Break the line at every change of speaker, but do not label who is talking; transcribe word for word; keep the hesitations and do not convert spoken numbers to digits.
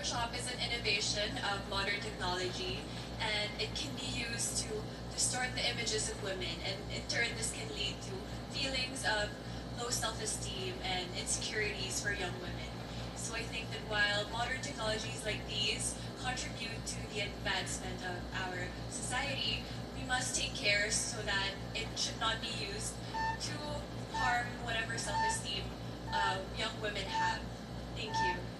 Photoshop is an innovation of modern technology, and it can be used to distort the images of women, and in turn, this can lead to feelings of low self-esteem and insecurities for young women. So I think that while modern technologies like these contribute to the advancement of our society, we must take care so that it should not be used to harm whatever self-esteem uh, young women have. Thank you.